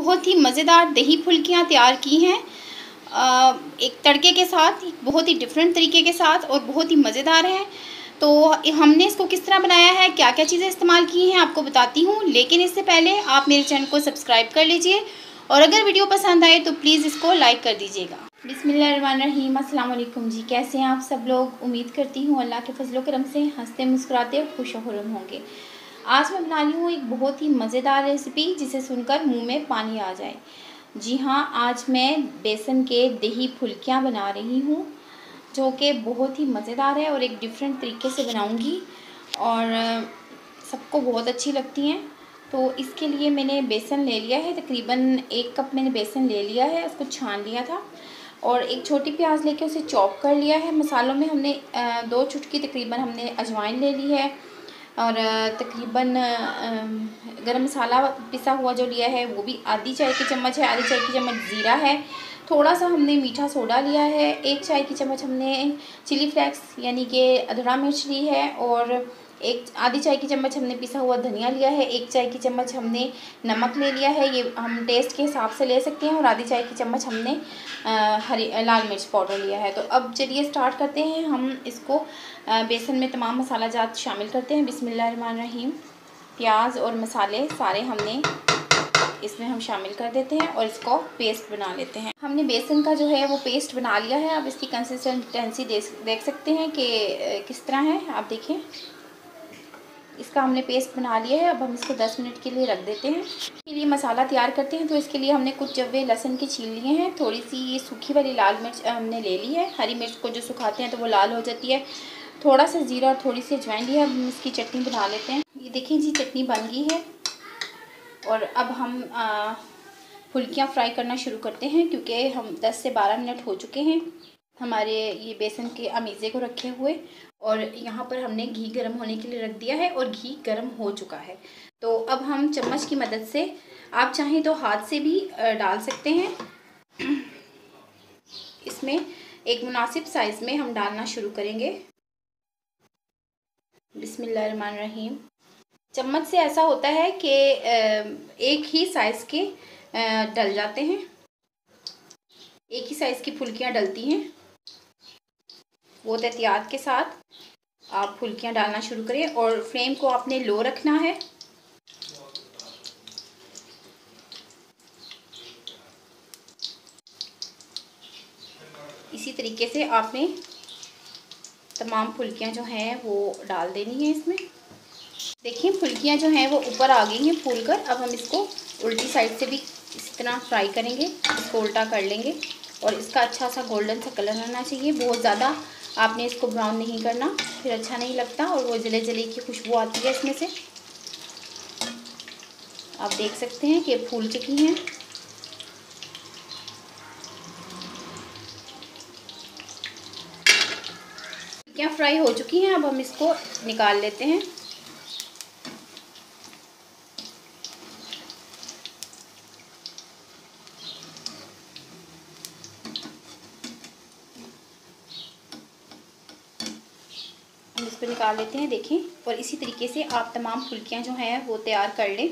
बहुत ही मज़ेदार दही फुल्कियाँ तैयार की हैं एक तड़के के साथ, बहुत ही डिफरेंट तरीके के साथ और बहुत ही मज़ेदार है। तो हमने इसको किस तरह बनाया है, क्या क्या चीज़ें इस्तेमाल की हैं, आपको बताती हूँ। लेकिन इससे पहले आप मेरे चैनल को सब्सक्राइब कर लीजिए और अगर वीडियो पसंद आए तो प्लीज़ इसको लाइक कर दीजिएगा। बिस्मिल्लाहिर्रहमानिर्रहीम, अस्सलाम वालेकुम जी। कैसे हैं आप सब लोग? उम्मीद करती हूँ अल्लाह के फजलो करम से हंसते मुस्कुराते और खुश खुर्रम होंगे। आज मैं बना रही हूँ एक बहुत ही मज़ेदार रेसिपी जिसे सुनकर मुंह में पानी आ जाए। जी हाँ, आज मैं बेसन के दही फुल्कियाँ बना रही हूँ जो कि बहुत ही मज़ेदार है और एक डिफरेंट तरीके से बनाऊँगी और सबको बहुत अच्छी लगती हैं। तो इसके लिए मैंने बेसन ले लिया है, तकरीबन 1 कप मैंने बेसन ले लिया है, उसको छान लिया था और एक छोटी प्याज लेके उसे चॉप कर लिया है। मसालों में हमने 2 चुटकी तकरीबन हमने अजवाइन ले ली है और तकरीबन गरम मसाला पिसा हुआ जो लिया है वो भी आधी चाय की चम्मच है, आधी चाय की चम्मच ज़ीरा है, थोड़ा सा हमने मीठा सोडा लिया है, 1 चाय की चम्मच हमने चिली फ्लेक्स यानी कि अधड़ा मिर्च ली है और आधी चाय की चम्मच हमने पिसा हुआ धनिया लिया है, 1 चाय की चम्मच हमने नमक ले लिया है, ये हम टेस्ट के हिसाब से ले सकते हैं, और आधी चाय की चम्मच हमने लाल मिर्च पाउडर लिया है। तो अब चलिए स्टार्ट करते हैं। हम इसको बेसन में तमाम मसाला जात शामिल करते हैं। बिस्मिल्लाहिर्रहमानिर्रहीम। प्याज और मसाले सारे हमने इसमें हम शामिल कर देते हैं और इसको पेस्ट बना लेते हैं। हमने बेसन का जो है वो पेस्ट बना लिया है। अब इसकी कंसिस्टेंसी देख सकते हैं कि किस तरह है, आप देखें। इसका हमने पेस्ट बना लिया है। अब हम इसको 10 मिनट के लिए रख देते हैं। इसके लिए मसाला तैयार करते हैं। तो इसके लिए हमने कुछ जवे लहसुन के छील लिए हैं, थोड़ी सी ये सूखी वाली लाल मिर्च हमने ले ली है। हरी मिर्च को जो सुखाते हैं तो वो लाल हो जाती है। थोड़ा सा जीरा और थोड़ी सी अजवाइन ली है। अब हम इसकी चटनी बना लेते हैं। ये देखिए जी, चटनी बन गई है और अब हम फुल्कियाँ फ्राई करना शुरू करते हैं क्योंकि हम 10 से 12 मिनट हो चुके हैं हमारे ये बेसन के अमीज़े को रखे हुए, और यहाँ पर हमने घी गर्म होने के लिए रख दिया है और घी गर्म हो चुका है। तो अब हम चम्मच की मदद से, आप चाहें तो हाथ से भी डाल सकते हैं। इसमें एक मुनासिब साइज़ में हम डालना शुरू करेंगे। बिस्मिल्लाहिर्रहमानिर्रहीम। चम्मच से ऐसा होता है कि एक ही साइज़ के डल जाते हैं, एक ही साइज़ की फुल्कियाँ डलती हैं। बहुत एहतियात के साथ आप फुल्कियाँ डालना शुरू करें और फ्लेम को आपने लो रखना है। इसी तरीके से आपने तमाम फुल्कियाँ जो हैं वो डाल देनी है इसमें। देखिए फुल्कियाँ जो हैं वो ऊपर आ गई हैं फूल कर। अब हम इसको उल्टी साइड से भी इसी तरह फ्राई करेंगे, इसको उल्टा कर लेंगे और इसका अच्छा सा गोल्डन सा कलर आना चाहिए। बहुत ज़्यादा आपने इसको ब्राउन नहीं करना, फिर अच्छा नहीं लगता और वो जले जले की खुशबू आती है इसमें से। आप देख सकते हैं कि फूल चुकी हैं। फुल्कियाँ फ्राई हो चुकी हैं। अब हम इसको निकाल लेते हैं। हम इसको निकाल लेते हैं, देखें। और इसी तरीके से आप तमाम फुल्कियाँ जो हैं वो तैयार कर लें।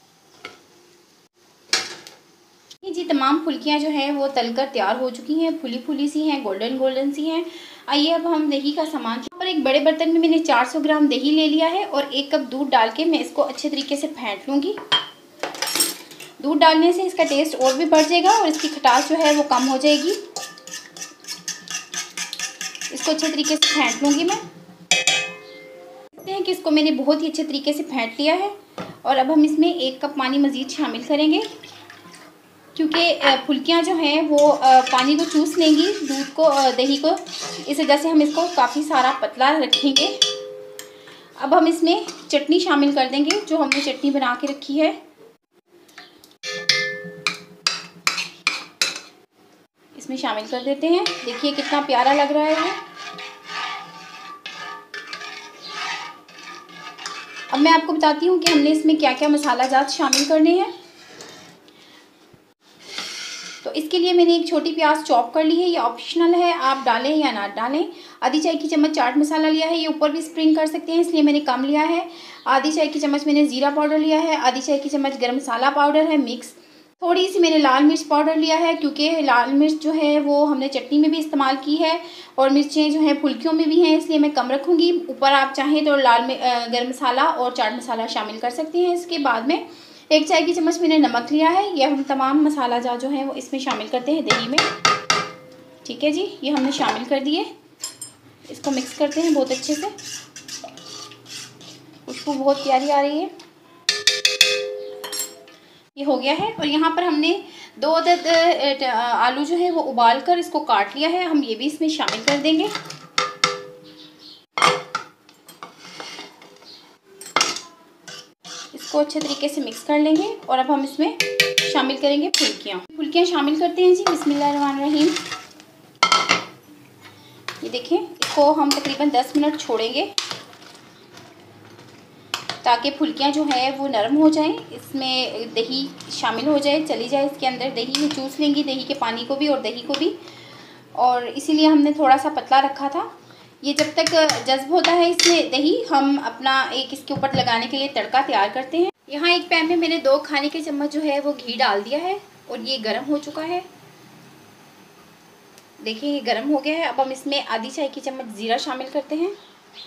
जी तमाम फुल्कियाँ जो हैं वो तलकर तैयार हो चुकी हैं, फुली फुली सी हैं, गोल्डन गोल्डन सी हैं। आइए अब हम दही का सामान, यहाँ पर एक बड़े बर्तन में मैंने 400 ग्राम दही ले लिया है और 1 कप दूध डाल के मैं इसको अच्छे तरीके से फेंट लूँगी। दूध डालने से इसका टेस्ट और भी बढ़ जाएगा और इसकी खटास जो है वो कम हो जाएगी। इसको अच्छे तरीके से फेंट लूँगी मैं। देखते हैं कि इसको मैंने बहुत ही अच्छे तरीके से फेंट लिया है और अब हम इसमें 1 कप पानी मज़ीद शामिल करेंगे क्योंकि फुल्कियाँ जो हैं वो पानी को चूस लेंगी, दूध को, दही को। इस वजह से हम इसको काफ़ी सारा पतला रखेंगे। अब हम इसमें चटनी शामिल कर देंगे, जो हमने चटनी बना के रखी है। इसमें शामिल कर देते हैं। देखिए कितना प्यारा लग रहा है ये। अब मैं आपको बताती हूँ कि हमने इसमें क्या क्या मसाला जात शामिल करने हैं। तो इसके लिए मैंने एक छोटी प्याज चॉप कर ली है, ये ऑप्शनल है, आप डालें या ना डालें। आधी चाय की चम्मच चाट मसाला लिया है, ये ऊपर भी स्प्रिंग कर सकते हैं इसलिए मैंने कम लिया है। आधी चाय की चम्मच मैंने ज़ीरा पाउडर लिया है, आधी चाय की चम्मच गरम मसाला पाउडर है मिक्स, थोड़ी सी मैंने लाल मिर्च पाउडर लिया है, क्योंकि लाल मिर्च जो है वो हमने चटनी में भी इस्तेमाल की है और मिर्चें जो हैं फुल्कियों में भी हैं, इसलिए मैं कम रखूँगी। ऊपर आप चाहें तो गरम मसाला और चाट मसाला शामिल कर सकते हैं। इसके बाद में 1 चाय की चम्मच मैंने नमक लिया है। ये हम तमाम मसाला जो है वो इसमें शामिल करते हैं दही में। ठीक है जी, ये हमने शामिल कर दिए। इसको मिक्स करते हैं बहुत अच्छे से। खुशबू बहुत प्यारी आ रही है। ये हो गया है। और यहाँ पर हमने 2 अदद आलू जो है वो उबाल कर इसको काट लिया है, हम ये भी इसमें शामिल कर देंगे। इसको अच्छे तरीके से मिक्स कर लेंगे और अब हम इसमें शामिल करेंगे फुल्कियाँ शामिल करते हैं जी। बिस्मिल्लाहिर्रहमानिर्रहीम। ये देखें, इसको हम तकरीबन 10 मिनट छोड़ेंगे ताकि फुल्कियाँ जो है वो नरम हो जाएं। इसमें दही शामिल हो जाए, चली जाए इसके अंदर, दही में चूस लेंगी दही के पानी को भी और दही को भी, और इसीलिए हमने थोड़ा सा पतला रखा था। ये जब तक जज्ब होता है इसमें दही, हम अपना एक इसके ऊपर लगाने के लिए तड़का तैयार करते हैं। यहाँ एक पैन में मैंने 2 खाने के चम्मच जो है वो घी डाल दिया है और ये गर्म हो चुका है। देखिए ये गर्म हो गया है। अब हम इसमें आधी चाय की चम्मच ज़ीरा शामिल करते हैं।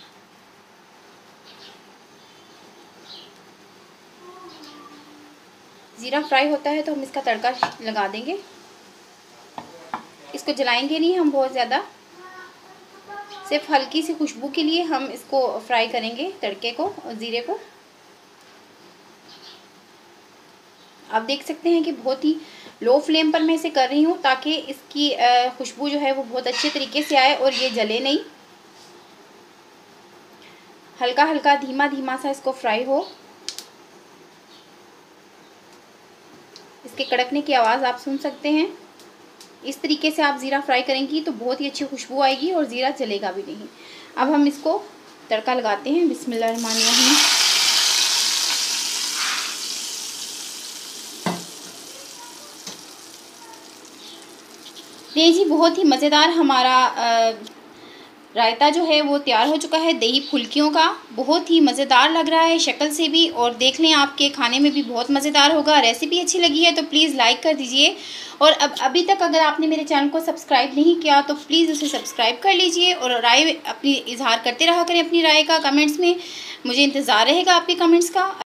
ज़ीरा फ्राई होता है तो हम इसका तड़का लगा देंगे। इसको जलाएंगे नहीं हम बहुत ज़्यादा, सिर्फ हल्की सी खुशबू के लिए हम इसको फ्राई करेंगे, तड़के को और ज़ीरे को। आप देख सकते हैं कि बहुत ही लो फ्लेम पर मैं इसे कर रही हूँ ताकि इसकी खुशबू जो है वो बहुत अच्छे तरीके से आए और ये जले नहीं। हल्का हल्का धीमा धीमा सा इसको फ्राई हो। इसके कड़कने की आवाज़ आप सुन सकते हैं। इस तरीके से आप ज़ीरा फ्राई करेंगी तो बहुत ही अच्छी खुशबू आएगी और ज़ीरा जलेगा भी नहीं। अब हम इसको तड़का लगाते हैं। बिस्मिल्लाहिर्रहमानिर्रहीम। ये जी बहुत ही मज़ेदार हमारा रायता जो है वो तैयार हो चुका है दही फुल्कियों का। बहुत ही मज़ेदार लग रहा है शक्ल से भी, और देख लें आपके खाने में भी बहुत मज़ेदार होगा। रेसिपी अच्छी लगी है तो प्लीज़ लाइक कर दीजिए, और अब अभी तक अगर आपने मेरे चैनल को सब्सक्राइब नहीं किया तो प्लीज़ उसे सब्सक्राइब कर लीजिए और राय अपनी इजहार करते रहा करें अपनी राय का कमेंट्स में। मुझे इंतज़ार रहेगा आपके कमेंट्स का।